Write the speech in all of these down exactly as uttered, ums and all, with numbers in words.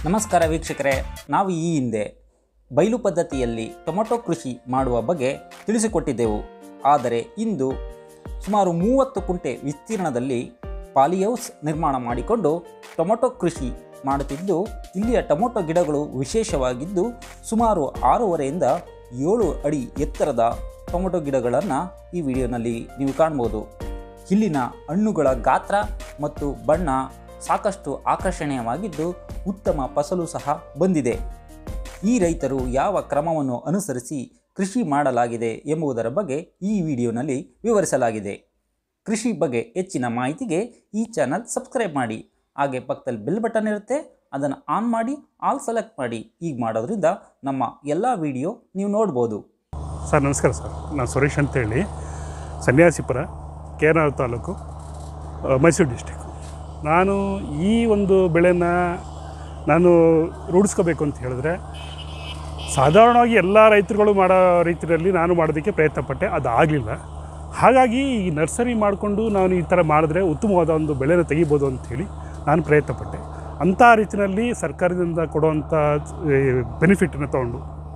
ನಮಸ್ಕಾರ ವೀಕ್ಷಕರೇ, ನಾವು ಈ ಹಿಂದೆ ಬಯಲು ಪದ್ಧತಿಯಲ್ಲಿ ಟೊಮೆಟೊ ಕೃಷಿ ಮಾಡುವ ಬಗ್ಗೆ ತಿಳಿಸಿಕೊಟ್ಟಿದ್ದೆವು. ಆದರೆ ಇಂದು ಸುಮಾರು ಮೂವತ್ತು ಕುಂಟೆ ವಿಸ್ತೀರ್ಣದಲ್ಲಿ ಪಾಲಿಹೌಸ್ ನಿರ್ಮಾಣ ಮಾಡಿಕೊಂಡು ಟೊಮೆಟೊ ಕೃಷಿ ಮಾಡುತ್ತಿದ್ದು, ಇಲ್ಲಿಯ ಟೊಮೆಟೊ ಗಿಡಗಳು ವಿಶೇಷವಾಗಿದ್ದು ಸುಮಾರು ಆರೂವರೆಯಿಂದ ಏಳು ಅಡಿ ಎತ್ತರದ ಟೊಮೆಟೊ ಗಿಡಗಳನ್ನು ಈ ವಿಡಿಯೋನಲ್ಲಿ ನೀವು ಕಾಣ್ಬೋದು. ಇಲ್ಲಿನ ಹಣ್ಣುಗಳ ಗಾತ್ರ ಮತ್ತು ಬಣ್ಣ ಸಾಕಷ್ಟು ಆಕರ್ಷಣೀಯವಾಗಿದ್ದು ಉತ್ತಮ ಫಸಲು ಸಹ ಬಂದಿದೆ. ಈ ರೈತರು ಯಾವ ಕ್ರಮವನ್ನು ಅನುಸರಿಸಿ ಕೃಷಿ ಮಾಡಲಾಗಿದೆ ಎಂಬುದರ ಬಗ್ಗೆ ಈ ವಿಡಿಯೋನಲ್ಲಿ ವಿವರಿಸಲಾಗಿದೆ. ಕೃಷಿ ಬಗ್ಗೆ ಹೆಚ್ಚಿನ ಮಾಹಿತಿಗೆ ಈ ಚಾನಲ್ ಸಬ್ಸ್ಕ್ರೈಬ್ ಮಾಡಿ, ಹಾಗೆ ಪಕ್ಕದಲ್ಲಿ ಬೆಲ್ ಬಟನ್ ಇರುತ್ತೆ, ಅದನ್ನು ಆನ್ ಮಾಡಿ ಆಲ್ ಸೆಲೆಕ್ಟ್ ಮಾಡಿ. ಈಗ ಮಾಡೋದ್ರಿಂದ ನಮ್ಮ ಎಲ್ಲ ವಿಡಿಯೋ ನೀವು ನೋಡ್ಬೋದು. ಸರ್ ನಮಸ್ಕಾರ ಸರ್, ನಾನು ಸುರೇಶ್ ಅಂತೇಳಿ, Sanyasipura, K R Nagar taluk, Mysuru district. ನಾನು ಈ ಒಂದು ಬೆಳೆನ ನಾನು ರೂಢಿಸ್ಕೋಬೇಕು ಅಂತ ಹೇಳಿದ್ರೆ, ಸಾಧಾರಣವಾಗಿ ಎಲ್ಲ ರೈತರುಗಳು ಮಾಡೋ ರೀತಿಯಲ್ಲಿ ನಾನು ಮಾಡೋದಕ್ಕೆ ಪ್ರಯತ್ನಪಟ್ಟೆ, ಅದು ಆಗಲಿಲ್ಲ. ಹಾಗಾಗಿ ಈ ನರ್ಸರಿ ಮಾಡಿಕೊಂಡು ನಾನು ಈ ಥರ ಮಾಡಿದ್ರೆ ಉತ್ತಮವಾದ ಒಂದು ಬೆಳೆನ ತೆಗಿಬೋದು ಅಂಥೇಳಿ ನಾನು ಪ್ರಯತ್ನಪಟ್ಟೆ. ಅಂಥ ರೀತಿಯಲ್ಲಿ ಸರ್ಕಾರದಿಂದ ಕೊಡುವಂಥ ಬೆನಿಫಿಟನ್ನು ತೊಗೊಂಡು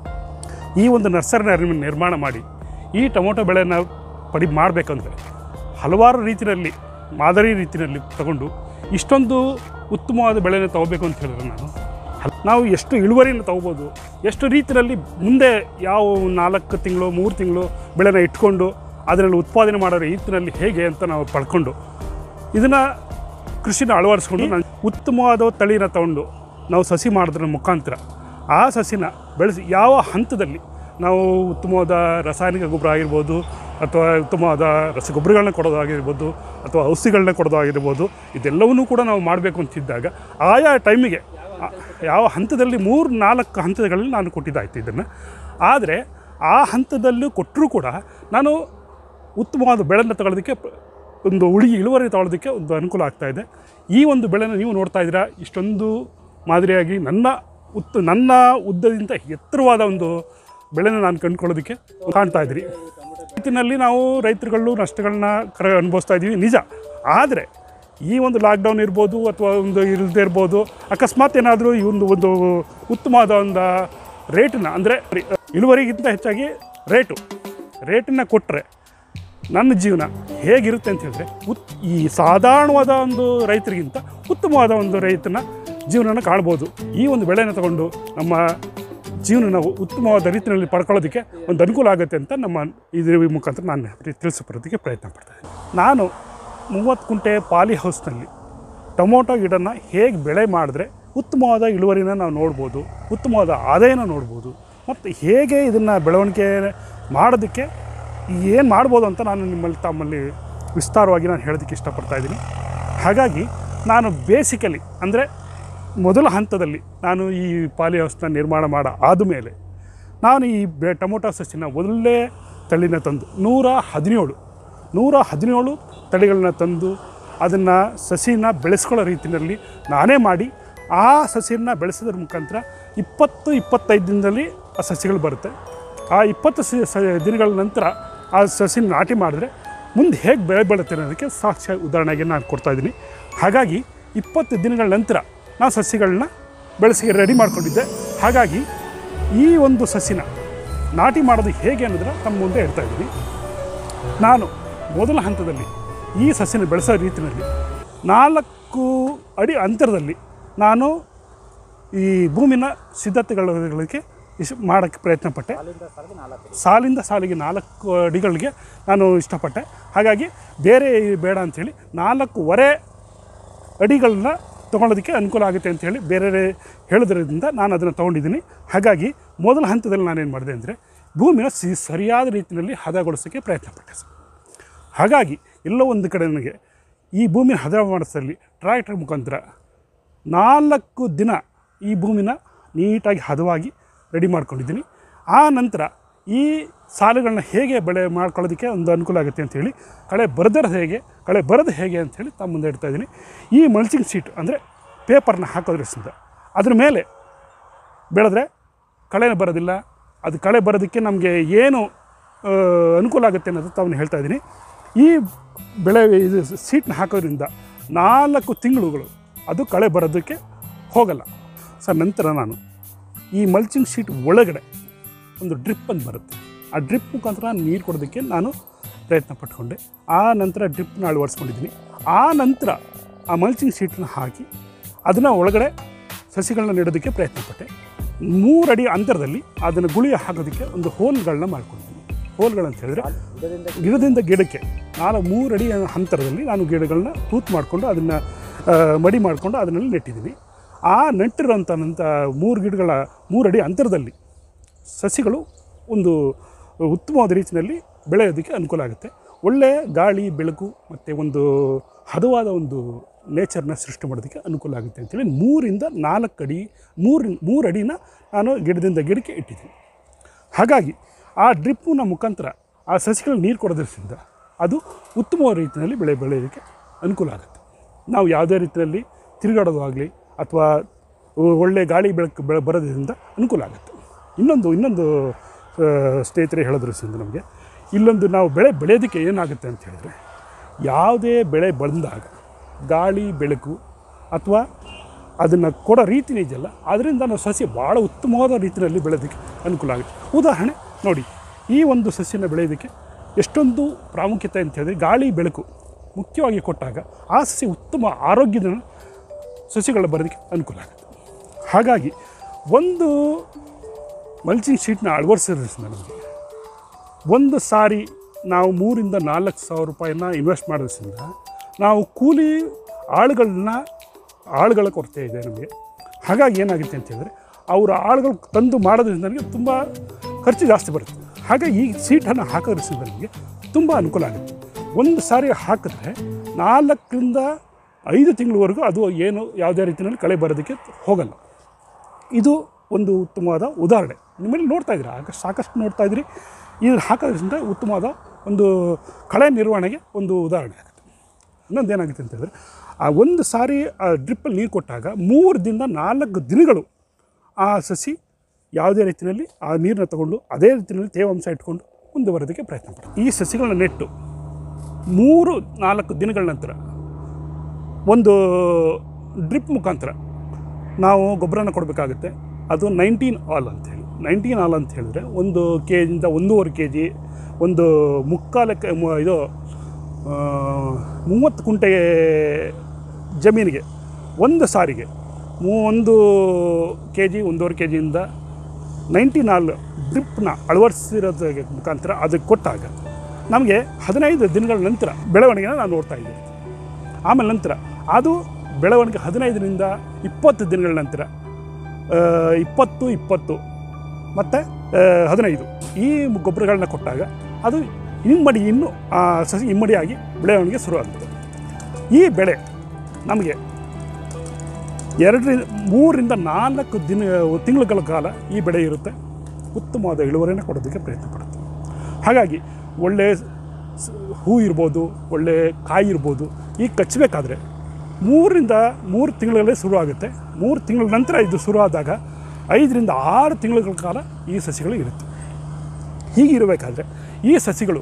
ಈ ಒಂದು ನರ್ಸರಿನ ನಿರ್ಮಾಣ ಮಾಡಿ ಈ ಟೊಮೊಟೊ ಬೆಳೆನ ಪಡಿ ಮಾಡಬೇಕಂದ್ರೆ ಹಲವಾರು ರೀತಿಯಲ್ಲಿ ಮಾದರಿ ರೀತಿಯಲ್ಲಿ ತಗೊಂಡು ಇಷ್ಟೊಂದು ಉತ್ತಮವಾದ ಬೆಳೆನ ತೊಗೋಬೇಕು ಅಂತ ಹೇಳಿದ್ರೆ ನಾನು ನಾವು ಎಷ್ಟು ಇಳುವರಿನ ತೊಗೋಬೋದು, ಎಷ್ಟು ರೀತಿಯಲ್ಲಿ ಮುಂದೆ ಯಾವ ನಾಲ್ಕು ತಿಂಗಳು ಮೂರು ತಿಂಗಳು ಬೆಳೆನ ಇಟ್ಕೊಂಡು ಅದರಲ್ಲಿ ಉತ್ಪಾದನೆ ಮಾಡೋ ರೀತಿಯಲ್ಲಿ ಹೇಗೆ ಅಂತ ನಾವು ಪಡ್ಕೊಂಡು ಇದನ್ನು ಕೃಷಿನ ಅಳವಡಿಸ್ಕೊಂಡು ನಾನು ಉತ್ತಮವಾದ ತಳಿನ ತೊಗೊಂಡು ನಾವು ಸಸಿ ಮಾಡೋದ್ರ ಮುಖಾಂತರ ಆ ಸಸಿನ ಬೆಳೆಸಿ ಯಾವ ಹಂತದಲ್ಲಿ ನಾವು ಉತ್ತಮವಾದ ರಾಸಾಯನಿಕ ಗೊಬ್ಬರ ಆಗಿರ್ಬೋದು ಅಥವಾ ಉತ್ತಮವಾದ ರಸಗೊಬ್ಬರಗಳನ್ನ ಕೊಡೋದಾಗಿರ್ಬೋದು ಅಥವಾ ಔಷಧಿಗಳನ್ನ ಕೊಡೋದಾಗಿರ್ಬೋದು, ಇದೆಲ್ಲವನ್ನೂ ಕೂಡ ನಾವು ಮಾಡಬೇಕು ಅಂತಿದ್ದಾಗ ಆಯಾ ಟೈಮಿಗೆ ಯಾವ ಹಂತದಲ್ಲಿ ಮೂರು ನಾಲ್ಕು ಹಂತಗಳಲ್ಲಿ ನಾನು ಕೊಟ್ಟಿದ್ದಾಯ್ತು ಇದನ್ನು. ಆದರೆ ಆ ಹಂತದಲ್ಲೂ ಕೊಟ್ಟರೂ ಕೂಡ ನಾನು ಉತ್ತಮವಾದ ಬೆಳೆನ ತಗೊಳ್ಳೋದಕ್ಕೆ ಒಂದು ಉಳಿ ಇಳುವರಿ ತಗೊಳ್ಳೋದಕ್ಕೆ ಒಂದು ಅನುಕೂಲ ಆಗ್ತಾಯಿದೆ. ಈ ಒಂದು ಬೆಳೆನ ನೀವು ನೋಡ್ತಾ ಇದ್ದೀರಾ, ಇಷ್ಟೊಂದು ಮಾದರಿಯಾಗಿ ನನ್ನ ಉತ್ ನನ್ನ ಉದ್ದದಿಂದ ಎತ್ತರವಾದ ಒಂದು ಬೆಳೆನ ನಾನು ಕಂಡುಕೊಳ್ಳೋದಕ್ಕೆ ಕಾಣ್ತಾ ಇದ್ದೀರಿ. ರೀತಿಯಲ್ಲಿ ನಾವು ರೈತರುಗಳು ನಷ್ಟಗಳನ್ನ ಕರ ಅನುಭವಿಸ್ತಾ ಇದ್ದೀವಿ ನಿಜ. ಆದರೆ ಈ ಒಂದು ಲಾಕ್ಡೌನ್ ಇರ್ಬೋದು ಅಥವಾ ಒಂದು ಇಲ್ಲದೆ ಇರ್ಬೋದು, ಅಕಸ್ಮಾತ್ ಏನಾದರೂ ಈ ಒಂದು ಒಂದು ಉತ್ತಮವಾದ ಒಂದು ರೇಟನ್ನ ಅಂದರೆ ಇಳುವರಿಗಿಂತ ಹೆಚ್ಚಾಗಿ ರೇಟು ರೇಟನ್ನು ಕೊಟ್ಟರೆ ನನ್ನ ಜೀವನ ಹೇಗಿರುತ್ತೆ ಅಂತ ಹೇಳಿದ್ರೆ, ಉತ್ ಈ ಸಾಧಾರಣವಾದ ಒಂದು ರೈತರಿಗಿಂತ ಉತ್ತಮವಾದ ಒಂದು ರೈತನ ಜೀವನನ ಕಾಣ್ಬೋದು. ಈ ಒಂದು ಬೆಳೆನ ತಗೊಂಡು ನಮ್ಮ ಜೀವನನ ಉತ್ತಮವಾದ ರೀತಿಯಲ್ಲಿ ಪಡ್ಕೊಳ್ಳೋದಕ್ಕೆ ಒಂದು ಅನುಕೂಲ ಆಗುತ್ತೆ ಅಂತ ನಮ್ಮ ಇದ್ರ ಮುಖಾಂತರ ನಾನು ತಿಳಿಸ್ಕೊಡೋದಕ್ಕೆ ಪ್ರಯತ್ನ ಪಡ್ತಾಯಿದ್ದೀನಿ. ನಾನು ಮೂವತ್ತು ಕುಂಟೆ ಪಾಲಿ ಹೌಸ್ನಲ್ಲಿ ಟೊಮೊಟೊ ಗಿಡನ ಹೇಗೆ ಬೆಳೆ ಮಾಡಿದ್ರೆ ಉತ್ತಮವಾದ ಇಳುವರಿನ ನಾವು ನೋಡ್ಬೋದು, ಉತ್ತಮವಾದ ಆದಾಯನ ನೋಡ್ಬೋದು, ಮತ್ತು ಹೇಗೆ ಇದನ್ನು ಬೆಳವಣಿಗೆ ಮಾಡೋದಕ್ಕೆ ಏನು ಮಾಡ್ಬೋದು ಅಂತ ನಾನು ನಿಮ್ಮಲ್ಲಿ ತಮ್ಮಲ್ಲಿ ವಿಸ್ತಾರವಾಗಿ ನಾನು ಹೇಳೋದಕ್ಕೆ ಇಷ್ಟಪಡ್ತಾಯಿದ್ದೀನಿ. ಹಾಗಾಗಿ ನಾನು ಬೇಸಿಕಲಿ ಅಂದರೆ ಮೊದಲ ಹಂತದಲ್ಲಿ ನಾನು ಈ ಪಾಲಿ ಹೌಸ್ನ ನಿರ್ಮಾಣ ಮಾಡ ಆದಮೇಲೆ ನಾನು ಈ ಬೆ ಟೊಮೊಟೊ ಸಸಿನ ಒಳ್ಳೆ ತಳಿನ ತಂದು ನೂರ ಹದಿನೇಳು ನೂರ ಹದಿನೇಳು ತಳಿಗಳನ್ನ ತಂದು ಅದನ್ನು ಸಸಿನ ಬೆಳೆಸ್ಕೊಳ್ಳೋ ರೀತಿಯಲ್ಲಿ ನಾನೇ ಮಾಡಿ ಆ ಸಸಿಯನ್ನು ಬೆಳೆಸೋದ್ರ ಮುಖಾಂತರ ಇಪ್ಪತ್ತು ಇಪ್ಪತ್ತೈದು ದಿನದಲ್ಲಿ ಆ ಸಸಿಗಳು ಬರುತ್ತೆ. ಆ ಇಪ್ಪತ್ತು ಸ ದಿನಗಳ ನಂತರ ಆ ಸಸಿನ ನಾಟಿ ಮಾಡಿದ್ರೆ ಮುಂದೆ ಹೇಗೆ ಬೆಳೆ ಬೆಳುತ್ತೆ ಅನ್ನೋದಕ್ಕೆ ಸಾಕ್ಷಿ ಉದಾಹರಣೆಗೆ ನಾನು ಕೊಡ್ತಾಯಿದ್ದೀನಿ. ಹಾಗಾಗಿ ಇಪ್ಪತ್ತು ದಿನಗಳ ನಂತರ ನಾನು ಸಸಿಗಳನ್ನ ಬೆಳೆಸಿ ರೆಡಿ ಮಾಡ್ಕೊಂಡಿದ್ದೆ. ಹಾಗಾಗಿ ಈ ಒಂದು ಸಸಿನ ನಾಟಿ ಮಾಡೋದು ಹೇಗೆ ಅನ್ನೋದನ್ನ ತಮ್ಮ ಮುಂದೆ ಹೇಳ್ತಾ ಇದ್ದೀನಿ. ನಾನು ಮೊದಲ ಹಂತದಲ್ಲಿ ಈ ಸಸಿನ ಬೆಳೆಸೋ ರೀತಿಯಲ್ಲಿ ನಾಲ್ಕು ಅಡಿ ಅಂತರದಲ್ಲಿ ನಾನು ಈ ಭೂಮಿನ ಸಿದ್ಧತೆಗಳಿಗೆ ಇಶ್ ಮಾಡೋಕ್ಕೆ ಪ್ರಯತ್ನಪಟ್ಟೆ. ಸಾಲಿಂದ ಸಾಲಿಗೆ ನಾಲ್ಕು ಅಡಿಗಳಿಗೆ ನಾನು ಇಷ್ಟಪಟ್ಟೆ. ಹಾಗಾಗಿ ಬೇರೆ ಬೇಡ ಅಂಥೇಳಿ ನಾಲ್ಕೂವರೆ ಅಡಿಗಳನ್ನ ತೊಗೊಳೋದಕ್ಕೆ ಅನುಕೂಲ ಆಗುತ್ತೆ ಅಂಥೇಳಿ ಬೇರೆ ಹೇಳೋದ್ರಿಂದ ನಾನು ಅದನ್ನು ತೊಗೊಂಡಿದ್ದೀನಿ. ಹಾಗಾಗಿ ಮೊದಲ ಹಂತದಲ್ಲಿ ನಾನೇನು ಮಾಡಿದೆ ಅಂದರೆ ಭೂಮಿನ ಸಿ ಸರಿಯಾದ ರೀತಿಯಲ್ಲಿ ಹದಗೊಳಿಸೋಕ್ಕೆ ಪ್ರಯತ್ನಪಟ್ಟೆ ಸರ್. ಹಾಗಾಗಿ ಎಲ್ಲೋ ಒಂದು ಕಡೆ ನನಗೆ ಈ ಭೂಮಿನ ಹದ ಮಾಡಿಸಲ್ಲಿ ಟ್ರ್ಯಾಕ್ಟರ್ ಮುಖಾಂತರ ನಾಲ್ಕು ದಿನ ಈ ಭೂಮಿನ ನೀಟಾಗಿ ಹದವಾಗಿ ರೆಡಿ ಮಾಡ್ಕೊಂಡಿದ್ದೀನಿ. ಆ ನಂತರ ಈ ಸಾಲುಗಳನ್ನ ಹೇಗೆ ಬೆಳೆ ಮಾಡ್ಕೊಳ್ಳೋದಕ್ಕೆ ಒಂದು ಅನುಕೂಲ ಆಗುತ್ತೆ ಅಂಥೇಳಿ, ಕಳೆ ಬರದರ ಹೇಗೆ ಕಳೆ ಬರೋದು ಹೇಗೆ ಅಂಥೇಳಿ ತಮ್ಮ ಮುಂದೆ ಇಡ್ತಾ ಇದ್ದೀನಿ. ಈ ಮಲ್ಚಿಂಗ್ ಶೀಟ್ ಅಂದರೆ ಪೇಪರ್ನ ಹಾಕೋದ್ರಿಂದ ಅದ್ರ ಮೇಲೆ ಬೆಳೆದ್ರೆ ಕಳೆನ ಬರೋದಿಲ್ಲ. ಅದು ಕಳೆ ಬರೋದಕ್ಕೆ ನಮಗೆ ಏನು ಅನುಕೂಲ ಆಗುತ್ತೆ ಅನ್ನೋದು ತಾವನ್ನು ಹೇಳ್ತಾ ಇದ್ದೀನಿ. ಈ ಬೆಳೆ ಇದು ಸೀಟ್ನ ಹಾಕೋದ್ರಿಂದ ನಾಲ್ಕು ತಿಂಗಳುಗಳು ಅದು ಕಳೆ ಬರೋದಕ್ಕೆ ಹೋಗಲ್ಲ. ಸರ್ ನಂತರ ನಾನು ಈ ಮಲ್ಚಿಂಗ್ ಶೀಟ್ ಒಳಗಡೆ ಒಂದು ಡ್ರಿಪ್ ಅಂತ ಬರುತ್ತೆ, ಆ ಡ್ರಿಪ್ ಮುಖಾಂತರ ನೀರು ಕೊಡೋದಕ್ಕೆ ನಾನು ಪ್ರಯತ್ನ ಪಟ್ಕೊಂಡೆ. ಆ ನಂತರ ಡ್ರಿಪ್ನ ಅಳವಡಿಸ್ಕೊಂಡಿದ್ದೀನಿ. ಆ ನಂತರ ಆ ಮಲ್ಚಿಂಗ್ ಶೀಟನ್ನ ಹಾಕಿ ಅದನ್ನು ಒಳಗಡೆ ಸಸಿಗಳನ್ನ ನೆಡೋದಕ್ಕೆ ಪ್ರಯತ್ನ ಪಟ್ಟೆ. ಮೂರು ಅಡಿ ಅಂತರದಲ್ಲಿ ಅದನ್ನು ಗುಳಿ ಹಾಕೋದಕ್ಕೆ ಒಂದು ಹೋಲ್ಗಳನ್ನ ಮಾಡ್ಕೊಳ್ತೀನಿ. ಹೋಲ್ಗಳಂತ ಹೇಳಿದ್ರೆ ಗಿಡದಿಂದ ಗಿಡಕ್ಕೆ ನಾನು ಮೂರು ಅಡಿ ಅಂತರದಲ್ಲಿ ನಾನು ಗಿಡಗಳನ್ನ ತೂತು ಮಾಡಿಕೊಂಡು ಅದನ್ನು ಮಡಿ ಮಾಡಿಕೊಂಡು ಅದನ್ನಲ್ಲಿ ನೆಟ್ಟಿದ್ದೀನಿ. ಆ ನೆಟ್ಟಿರೋಂಥ ನಂತ ಮೂರು ಗಿಡಗಳ ಮೂರು ಅಡಿ ಅಂತರದಲ್ಲಿ ಸಸಿಗಳು ಒಂದು ಉತ್ತಮವಾದ ರೀತಿಯಲ್ಲಿ ಬೆಳೆಯೋದಕ್ಕೆ ಅನುಕೂಲ ಆಗುತ್ತೆ. ಒಳ್ಳೆಯ ಗಾಳಿ ಬೆಳಕು ಮತ್ತು ಒಂದು ಹದವಾದ ಒಂದು ನೇಚರ್ನ ಸೃಷ್ಟಿ ಮಾಡೋದಕ್ಕೆ ಅನುಕೂಲ ಆಗುತ್ತೆ ಅಂತೇಳಿ ಮೂರಿಂದ ನಾಲ್ಕು ಅಡಿ ಮೂರು ಮೂರು ಅಡಿನ ನಾನು ಗಿಡದಿಂದ ಗಿಡಕ್ಕೆ ಇಟ್ಟಿದ್ದೀನಿ. ಹಾಗಾಗಿ ಆ ಡ್ರಿಪ್ಪಿನ ಮುಖಾಂತರ ಆ ಸಸಿಗಳಿಗೆ ನೀರು ಕೊಡೋದ್ರಿಂದ ಅದು ಉತ್ತಮವಾದ ರೀತಿಯಲ್ಲಿ ಬೆಳೆ ಬೆಳೆಯೋದಕ್ಕೆ ಅನುಕೂಲ ಆಗುತ್ತೆ. ನಾವು ಯಾವುದೇ ರೀತಿಯಲ್ಲಿ ತಿರುಗಾಡೋದು ಆಗಲಿ ಅಥವಾ ಒಳ್ಳೆಯ ಗಾಳಿ ಬೆಳಕು ಬೆಳೆ ಬರೋದ್ರಿಂದ ಅನುಕೂಲ ಆಗುತ್ತೆ. ಇನ್ನೊಂದು ಇನ್ನೊಂದು ಸ್ನೇಹಿತರೆ ಹೇಳೋದ್ರಿಂದ ನಮಗೆ ಇಲ್ಲೊಂದು ನಾವು ಬೆಳೆ ಬೆಳೆಯೋದಕ್ಕೆ ಏನಾಗುತ್ತೆ ಅಂತ ಹೇಳಿದ್ರೆ, ಯಾವುದೇ ಬೆಳೆ ಬಂದಾಗ ಗಾಳಿ ಬೆಳಕು ಅಥವಾ ಅದನ್ನು ಕೊಡೋ ರೀತಿನೇ ಇದೆಯಲ್ಲ, ಅದರಿಂದ ನಾವು ಸಸ್ಯ ಭಾಳ ಉತ್ತಮವಾದ ರೀತಿಯಲ್ಲಿ ಬೆಳೆಯೋದಕ್ಕೆ ಅನುಕೂಲ ಆಗುತ್ತೆ. ಉದಾಹರಣೆ ನೋಡಿ, ಈ ಒಂದು ಸಸ್ಯನ ಬೆಳೆಯೋದಕ್ಕೆ ಎಷ್ಟೊಂದು ಪ್ರಾಮುಖ್ಯತೆ ಅಂತ ಹೇಳಿದ್ರೆ ಗಾಳಿ ಬೆಳಕು ಮುಖ್ಯವಾಗಿ ಕೊಟ್ಟಾಗ ಆ ಸಸ್ಯ ಉತ್ತಮ ಆರೋಗ್ಯದ ಸಸ್ಯಗಳು ಬರೋದಕ್ಕೆ ಅನುಕೂಲ ಆಗುತ್ತೆ. ಹಾಗಾಗಿ ಒಂದು ಮಲ್ಚಿಂಗ್ ಶೀಟ್ನ ಅಳವಡಿಸೋದ್ರಿಂದ ನಮಗೆ ಒಂದು ಸಾರಿ ನಾವು ಮೂರಿಂದ ನಾಲ್ಕು ಸಾವಿರ ರೂಪಾಯಿನ ಇನ್ವೆಸ್ಟ್ ಮಾಡೋದ್ರಿಂದ ನಾವು ಕೂಲಿ ಆಳುಗಳನ್ನ ಆಳುಗಳ ಕೊರತೆ ಇದೆ ನಮಗೆ. ಹಾಗಾಗಿ ಏನಾಗುತ್ತೆ ಅಂತ ಹೇಳಿದ್ರೆ ಅವರ ಆಳುಗಳು ತಂದು ಮಾಡೋದ್ರಿಂದ ನನಗೆ ತುಂಬ ಖರ್ಚು ಜಾಸ್ತಿ ಬರುತ್ತೆ. ಹಾಗಾಗಿ ಈ ಸೀಟನ್ನು ಹಾಕೋದ್ರಿಂದ ನನಗೆ ತುಂಬ ಅನುಕೂಲ ಆಗುತ್ತೆ. ಒಂದು ಸಾರಿ ಹಾಕಿದ್ರೆ ನಾಲ್ಕರಿಂದ ಐದು ತಿಂಗಳವರೆಗೂ ಅದು ಏನು ಯಾವುದೇ ರೀತಿಯಲ್ಲಿ ಕಳೆ ಬರೋದಕ್ಕೆ ಹೋಗಲ್ಲ. ಇದು ಒಂದು ಉತ್ತಮವಾದ ಉದಾಹರಣೆ. ನಿಮ್ಮಲ್ಲಿ ನೋಡ್ತಾ ಇದ್ದೀರಾ, ಆಗ ಸಾಕಷ್ಟು ನೋಡ್ತಾ ಇದ್ರಿ. ಇದು ಹಾಕೋದ್ರಿಂದ ಉತ್ತಮವಾದ ಒಂದು ಕಳೆ ನಿರ್ವಹಣೆಗೆ ಒಂದು ಉದಾಹರಣೆ ಆಗುತ್ತೆ. ಇನ್ನೊಂದು ಏನಾಗುತ್ತೆ ಅಂತ ಹೇಳಿದ್ರೆ, ಆ ಒಂದು ಸಾರಿ ಆ ಡ್ರಿಪ್ಪಲ್ಲಿ ನೀರು ಕೊಟ್ಟಾಗ ಮೂರರಿಂದ ನಾಲ್ಕು ದಿನಗಳು ಆ ಸಸಿ ಯಾವುದೇ ರೀತಿಯಲ್ಲಿ ಆ ನೀರನ್ನ ತಗೊಂಡು ಅದೇ ರೀತಿಯಲ್ಲಿ ತೇವಾಂಶ ಇಟ್ಕೊಂಡು ಮುಂದುವರೋದಕ್ಕೆ ಪ್ರಯತ್ನ ಪಡ್ತಾರೆ. ಈ ಸಸಿಗಳನ್ನ ನೆಟ್ಟು ಮೂರು ನಾಲ್ಕು ದಿನಗಳ ನಂತರ ಒಂದು ಡ್ರಿಪ್ ಮುಖಾಂತರ ನಾವು ಗೊಬ್ಬರನ ಕೊಡಬೇಕಾಗುತ್ತೆ. ಅದು ನೈನ್ಟೀನ್ ಆಲ್ ಅಂತೇಳಿ ನೈನ್ಟೀನ್ ಆಲ್ ಅಂತ ಹೇಳಿದ್ರೆ ಒಂದು ಕೆ ಜಿಯಿಂದ ಒಂದೂವರೆ ಕೆ ಜಿ ಒಂದು ಮುಕ್ಕಾಲಕ್ಕೆ ಇದು ಮೂವತ್ತು ಕುಂಟೆ ಜಮೀನಿಗೆ ಒಂದು ಸಾರಿಗೆ ಒಂದು ಕೆ ಜಿ ಒಂದೂವರೆ ಕೆ ಜಿಯಿಂದ ನೈನ್ಟೀನ್ ಆಲ್ ಡ್ರಿಪ್ನ ಅಳವಡಿಸಿರೋದ್ರ ಮುಖಾಂತರ ಅದಕ್ಕೆ ಕೊಟ್ಟಾಗ ನಮಗೆ ಹದಿನೈದು ದಿನಗಳ ನಂತರ ಬೆಳವಣಿಗೆನ ನಾವು ನೋಡ್ತಾ ಇದ್ದೀವಿ. ಆಮೇಲೆ ನಂತರ ಅದು ಬೆಳವಣಿಗೆ ಹದಿನೈದರಿಂದ ಇಪ್ಪತ್ತು ದಿನಗಳ ನಂತರ ಇಪ್ಪತ್ತು ಇಪ್ಪತ್ತು ಮತ್ತು ಹದಿನೈದು ಈ ಗೊಬ್ಬರಗಳನ್ನ ಕೊಟ್ಟಾಗ ಅದು ಇಮ್ಮಡಿ ಇನ್ನೂ ಸಸಿ ಇಮ್ಮಡಿಯಾಗಿ ಬೆಳವಣಿಗೆ ಶುರುವಾಗುತ್ತೆ. ಈ ಬೆಳೆ ನಮಗೆ ಎರಡರಿಂದ ಮೂರರಿಂದ ನಾಲ್ಕು ದಿನ ತಿಂಗಳ ಕಾಲ ಈ ಬೆಳೆ ಇರುತ್ತೆ. ಉತ್ತಮವಾದ ಇಳುವರಿಯನ್ನು ಕೊಡೋದಕ್ಕೆ ಪ್ರಯತ್ನ ಪಡುತ್ತೆ. ಹಾಗಾಗಿ ಒಳ್ಳೆಯ ಹೂ ಇರ್ಬೋದು, ಒಳ್ಳೆಯ ಕಾಯಿ ಇರ್ಬೋದು. ಈಗ ಕಚ್ಚಬೇಕಾದ್ರೆ ಮೂರರಿಂದ ಮೂರು ತಿಂಗಳಲ್ಲೇ ಶುರುವಾಗುತ್ತೆ. ಮೂರು ತಿಂಗಳ ನಂತರ ಇದು ಶುರುವಾದಾಗ ಐದರಿಂದ ಆರು ತಿಂಗಳ ಕಾಲ ಈ ಸಸಿಗಳು ಇರುತ್ತೆ. ಹೀಗಿರಬೇಕಾದ್ರೆ ಈ ಸಸಿಗಳು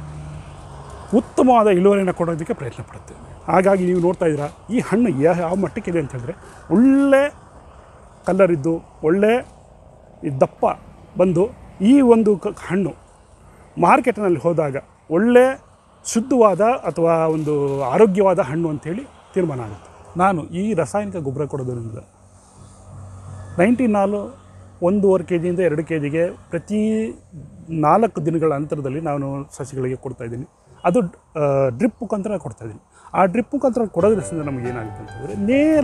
ಉತ್ತಮವಾದ ಇಳುವರಿಯನ್ನು ಕೊಡೋದಕ್ಕೆ ಪ್ರಯತ್ನ ಪಡುತ್ತೆ. ಹಾಗಾಗಿ ನೀವು ನೋಡ್ತಾ ಇದ್ದೀರಾ, ಈ ಹಣ್ಣು ಯಾವ ಮಟ್ಟಕ್ಕಿದೆ ಅಂತ ಹೇಳಿದ್ರೆ ಒಳ್ಳೆ ಕಲ್ಲರಿದ್ದು ಒಳ್ಳೆ ದಪ್ಪ ಬಂದು ಈ ಒಂದು ಕ ಹಣ್ಣು ಮಾರ್ಕೆಟ್ನಲ್ಲಿ ಹೋದಾಗ ಒಳ್ಳೆ ಶುದ್ಧವಾದ ಅಥವಾ ಒಂದು ಆರೋಗ್ಯವಾದ ಹಣ್ಣು ಅಂಥೇಳಿ ತೀರ್ಮಾನ ಆಗುತ್ತೆ. ನಾನು ಈ ರಾಸಾಯನಿಕ ಗೊಬ್ಬರ ಕೊಡೋದ್ರಿಂದ ನೈನ್ಟೀನ್ ನಾಲು ಒಂದೂವರೆ ಕೆ ಜಿಯಿಂದ ಎರಡು ಕೆ ಜಿಗೆ ಪ್ರತಿ ನಾಲ್ಕು ದಿನಗಳ ಅಂತರದಲ್ಲಿ ನಾನು ಸಸಿಗಳಿಗೆ ಕೊಡ್ತಾಯಿದ್ದೀನಿ. ಅದು ಡ್ರಿಪ್ ಮುಖಾಂತರ ಕೊಡ್ತಾಯಿದ್ದೀನಿ. ಆ ಡ್ರಿಪ್ ಮುಖಾಂತರ ಕೊಡೋದ್ರಿಂದ ನಮಗೆ ಏನಾಗುತ್ತೆ ಅಂತಂದರೆ ನೇರ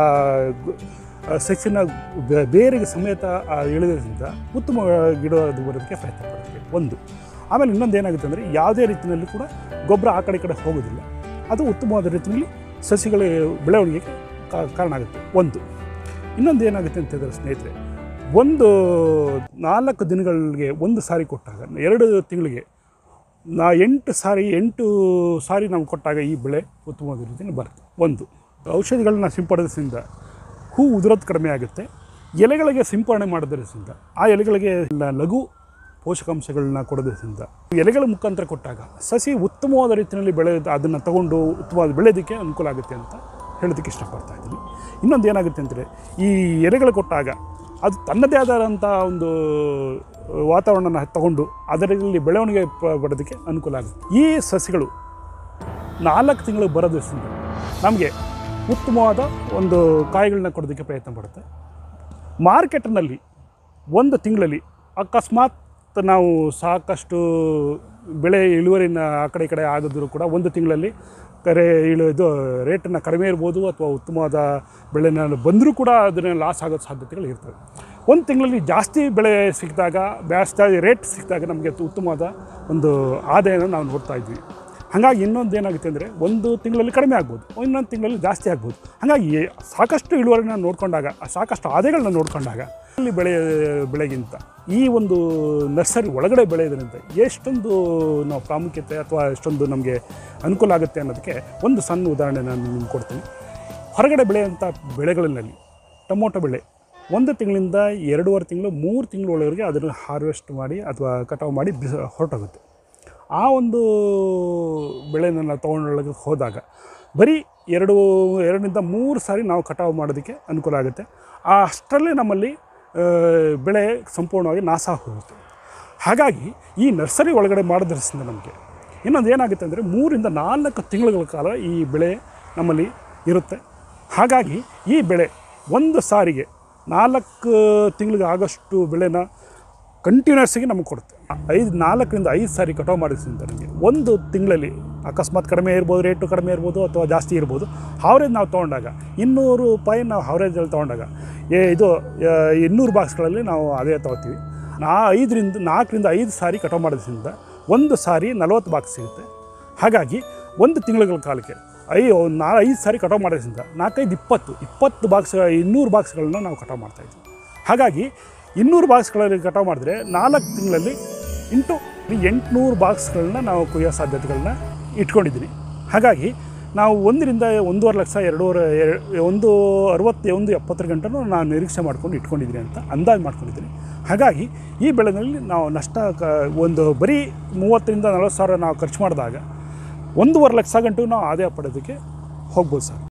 ಸಸಿನ ಬೇರೆಗೆ ಸಮೇತ ಇಳಿದ್ರಿಂದ ಉತ್ತಮ ಗಿಡ ಬರೋದಕ್ಕೆ ಪ್ರಯತ್ನ ಪಡುತ್ತೆ ಒಂದು. ಆಮೇಲೆ ಇನ್ನೊಂದು ಏನಾಗುತ್ತೆ ಅಂದರೆ ಯಾವುದೇ ರೀತಿಯಲ್ಲಿ ಕೂಡ ಗೊಬ್ಬರ ಆ ಕಡೆ ಈ ಕಡೆ ಹೋಗೋದಿಲ್ಲ. ಅದು ಉತ್ತಮವಾದ ರೀತಿಯಲ್ಲಿ ಸಸಿಗಳ ಬೆಳವಣಿಗೆಗೆ ಕಾರಣ ಆಗುತ್ತೆ ಒಂದು. ಇನ್ನೊಂದು ಏನಾಗುತ್ತೆ ಅಂತ ಹೇಳಿದ್ರೆ ಸ್ನೇಹಿತರೆ, ಒಂದು ನಾಲ್ಕು ದಿನಗಳಿಗೆ ಒಂದು ಸಾರಿ ಕೊಟ್ಟಾಗ ಎರಡು ತಿಂಗಳಿಗೆ ನಾ ಎಂಟು ಸಾರಿ ಎಂಟು ಸಾರಿ ನಾವು ಕೊಟ್ಟಾಗ ಈ ಬೆಳೆ ಉತ್ತಮವಾದ ರೀತಿಯಲ್ಲಿ ಬರುತ್ತೆ ಒಂದು. ಔಷಧಿಗಳನ್ನ ಸಿಂಪಡಿಸೋದ್ರಿಂದ ಹೂ ಉದುರೋದು ಕಡಿಮೆ ಆಗುತ್ತೆ. ಎಲೆಗಳಿಗೆ ಸಿಂಪಡಣೆ ಮಾಡೋದ್ರಿಂದ ಆ ಎಲೆಗಳಿಗೆ ಲಘು ಪೋಷಕಾಂಶಗಳನ್ನ ಕೊಡೋದ್ರಿಂದ ಎಲೆಗಳ ಮುಖಾಂತರ ಕೊಟ್ಟಾಗ ಸಸಿ ಉತ್ತಮವಾದ ರೀತಿಯಲ್ಲಿ ಬೆಳೆ ಅದನ್ನು ತಗೊಂಡು ಉತ್ತಮವಾದ ಬೆಳೆಯೋದಕ್ಕೆ ಅನುಕೂಲ ಆಗುತ್ತೆ ಅಂತ ಹೇಳೋದಕ್ಕೆ ಇಷ್ಟಪಡ್ತಾ ಇದ್ದೀನಿ. ಇನ್ನೊಂದು ಏನಾಗುತ್ತೆ ಅಂದರೆ ಈ ಎಲೆಗಳು ಕೊಟ್ಟಾಗ ಅದು ತನ್ನದೇ ಆದಂಥ ಒಂದು ವಾತಾವರಣನ ತಗೊಂಡು ಅದರಲ್ಲಿ ಬೆಳವಣಿಗೆ ಪಡೋದಕ್ಕೆ ಅನುಕೂಲ ಆಗುತ್ತೆ. ಈ ಸಸಿಗಳು ನಾಲ್ಕು ತಿಂಗಳು ಬರೋದ್ರಿಂದ ನಮಗೆ ಉತ್ತಮವಾದ ಒಂದು ಕಾಯಿಗಳನ್ನ ಕೊಡೋದಕ್ಕೆ ಪ್ರಯತ್ನ ಪಡುತ್ತೆ. ಮಾರ್ಕೆಟ್ನಲ್ಲಿ ಒಂದು ತಿಂಗಳಲ್ಲಿ ಅಕಸ್ಮಾತ್ ನಾವು ಸಾಕಷ್ಟು ಬೆಳೆ ಇಳುವರಿನ ಆ ಕಡೆ ಈ ಕಡೆ ಆಗಿದ್ರೂ ಕೂಡ ಒಂದು ತಿಂಗಳಲ್ಲಿ ಕರೆ ಇಳು ಇದು ರೇಟನ್ನು ಕಡಿಮೆ ಇರ್ಬೋದು ಅಥವಾ ಉತ್ತಮವಾದ ಬೆಳೆನ ಬಂದರೂ ಕೂಡ ಅದನ್ನು ಲಾಸ್ ಆಗೋ ಸಾಧ್ಯತೆಗಳು ಇರ್ತವೆ. ಒಂದು ತಿಂಗಳಲ್ಲಿ ಜಾಸ್ತಿ ಬೆಳೆ ಸಿಕ್ಕಿದಾಗ ಜಾಸ್ತಿ ರೇಟ್ ಸಿಕ್ಕಿದಾಗ ನಮಗೆ ಉತ್ತಮವಾದ ಒಂದು ಆದಾಯನ ನಾವು ನೋಡ್ತಾ ಇದ್ವಿ. ಹಾಗಾಗಿ ಇನ್ನೊಂದು ಏನಾಗುತ್ತೆ ಅಂದರೆ ಒಂದು ತಿಂಗಳಲ್ಲಿ ಕಡಿಮೆ ಆಗ್ಬೋದು, ಇನ್ನೊಂದು ತಿಂಗಳಲ್ಲಿ ಜಾಸ್ತಿ ಆಗ್ಬೋದು. ಹಾಗಾಗಿ ಸಾಕಷ್ಟು ಇಳುವರಿನ ನೋಡಿಕೊಂಡಾಗ ಸಾಕಷ್ಟು ಆದಾಯಗಳನ್ನ ನೋಡಿಕೊಂಡಾಗ ಅಲ್ಲಿ ಬೆಳೆ ಬೆಳೆಗಿಂತ ಈ ಒಂದು ನರ್ಸರಿ ಒಳಗಡೆ ಬೆಳೆಯೋದ್ರಿಂದ ಎಷ್ಟೊಂದು ನಾವು ಪ್ರಾಮುಖ್ಯತೆ ಅಥವಾ ಎಷ್ಟೊಂದು ನಮಗೆ ಅನುಕೂಲ ಆಗುತ್ತೆ ಅನ್ನೋದಕ್ಕೆ ಒಂದು ಸಣ್ಣ ಉದಾಹರಣೆ ನಾನು ನಿಮ್ಗೆ ಕೊಡ್ತೀನಿ. ಹೊರಗಡೆ ಬೆಳೆಯುವಂಥ ಬೆಳೆಗಳಲ್ಲಿ ಟೊಮೊಟೊ ಬೆಳೆ ಒಂದು ತಿಂಗಳಿಂದ ಎರಡೂವರೆ ತಿಂಗಳು ಮೂರು ತಿಂಗಳು ಒಳವರೆಗೆ ಅದನ್ನು ಹಾರ್ವೆಸ್ಟ್ ಮಾಡಿ ಅಥವಾ ಕಟಾವು ಮಾಡಿ ಬಿಸ ಹೊರಟೋಗುತ್ತೆ. ಆ ಒಂದು ಬೆಳೆನ ನಾವು ತೊಗೊಂಡೊಳಗೆ ಹೋದಾಗ ಬರೀ ಎರಡು ಎರಡರಿಂದ ಮೂರು ಸಾರಿ ನಾವು ಕಟಾವು ಮಾಡೋದಕ್ಕೆ ಅನುಕೂಲ ಆಗುತ್ತೆ. ಆ ಅಷ್ಟರಲ್ಲೇ ನಮ್ಮಲ್ಲಿ ಬೆಳೆ ಸಂಪೂರ್ಣವಾಗಿ ನಾಶ ಹೋಗುತ್ತೆ. ಹಾಗಾಗಿ ಈ ನರ್ಸರಿ ಒಳಗಡೆ ಮಾಡೋದ್ರಿಂದ ನಮಗೆ ಇನ್ನೊಂದು ಏನಾಗುತ್ತೆ ಅಂದರೆ ಮೂರಿಂದ ನಾಲ್ಕು ತಿಂಗಳ ಕಾಲ ಈ ಬೆಳೆ ನಮ್ಮಲ್ಲಿ ಇರುತ್ತೆ. ಹಾಗಾಗಿ ಈ ಬೆಳೆ ಒಂದು ಸಾರಿಗೆ ನಾಲ್ಕು ತಿಂಗಳಿಗೆ ಆಗೋಷ್ಟು ಬೆಳೆನ ಕಂಟಿನ್ಯೂಸ್ಸಾಗಿ ನಮಗೆ ಕೊಡುತ್ತೆ. ಐದು ನಾಲ್ಕರಿಂದ ಐದು ಸಾರಿ ಕಟಾವು ಮಾಡಿದ್ರಿಂದ ನಮಗೆ ಒಂದು ತಿಂಗಳಲ್ಲಿ ಅಕಸ್ಮಾತ್ ಕಡಿಮೆ ಇರ್ಬೋದು, ರೇಟು ಕಡಿಮೆ ಇರ್ಬೋದು ಅಥವಾ ಜಾಸ್ತಿ ಇರ್ಬೋದು. ಹಾವ್ರೇಜ್ ನಾವು ತೊಗೊಂಡಾಗ ಇನ್ನೂರು ರೂಪಾಯಿ ನಾವು ಹಾವ್ರೇಜಲ್ಲಿ ತೊಗೊಂಡಾಗ ಏ ಇದು ಇನ್ನೂರು ಬಾಕ್ಸ್ಗಳಲ್ಲಿ ನಾವು ಅದೇ ತೊಗೋತೀವಿ. ನಾ ಐದರಿಂದ ನಾಲ್ಕರಿಂದ ಐದು ಸಾರಿ ಕಟಾವು ಮಾಡೋದ್ರಿಂದ ಒಂದು ಸಾರಿ ನಲ್ವತ್ತು ಬಾಕ್ಸ್ ಸಿಗುತ್ತೆ. ಹಾಗಾಗಿ ಒಂದು ತಿಂಗಳ ಕಾಲಕ್ಕೆ ಐ ನಾ ಐದು ಸಾರಿ ಕಟಾವು ಮಾಡೋದ್ರಿಂದ ನಾಲ್ಕೈದು ಇಪ್ಪತ್ತು ಇಪ್ಪತ್ತು ಬಾಕ್ಸ್ ಇನ್ನೂರು ಬಾಕ್ಸ್ಗಳನ್ನ ನಾವು ಕಟಾವು ಮಾಡ್ತಾಯಿದ್ವಿ. ಹಾಗಾಗಿ ಇನ್ನೂರು ಬಾಕ್ಸ್ಗಳಲ್ಲಿ ಕಟಾವು ಮಾಡಿದ್ರೆ ನಾಲ್ಕು ತಿಂಗಳಲ್ಲಿ ಇಂಟು ಎಂಟುನೂರು ಬಾಕ್ಸ್ಗಳನ್ನ ನಾವು ಕೊಯ್ಯೋ ಸಾಧ್ಯತೆಗಳನ್ನ ಇಟ್ಕೊಂಡಿದ್ದೀನಿ. ಹಾಗಾಗಿ ನಾವು ಒಂದರಿಂದ ಒಂದೂವರೆ ಲಕ್ಷ ಎರಡೂವರೆ ಒಂದು ಅರವತ್ತು ಒಂದು ಎಪ್ಪತ್ತರ ಗಂಟೆನೂ ನಾನು ನಿರೀಕ್ಷೆ ಮಾಡ್ಕೊಂಡು ಇಟ್ಕೊಂಡಿದ್ದೀನಿ ಅಂತ ಅಂದಾಜು ಮಾಡ್ಕೊಂಡಿದ್ದೀನಿ. ಹಾಗಾಗಿ ಈ ಬೆಳೆನಲ್ಲಿ ನಾವು ನಷ್ಟ ಕ ಒಂದು ಬರೀ ಮೂವತ್ತರಿಂದ ನಲ್ವತ್ತು ಸಾವಿರ ನಾವು ಖರ್ಚು ಮಾಡಿದಾಗ ಒಂದೂವರೆ ಲಕ್ಷ ಗಂಟು ನಾವು ಆದಾಯ ಪಡೋದಕ್ಕೆ ಹೋಗ್ಬೋದು ಸರ್.